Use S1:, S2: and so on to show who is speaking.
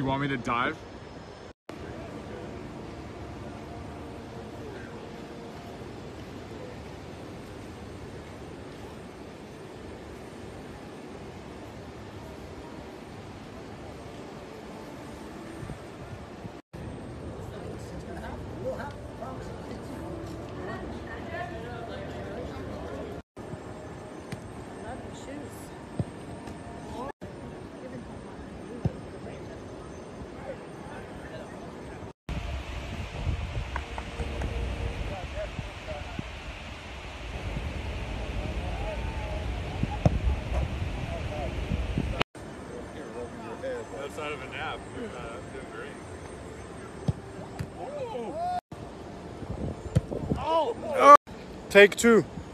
S1: You want me to dive? Outside of a nap, doing great.
S2: Take two.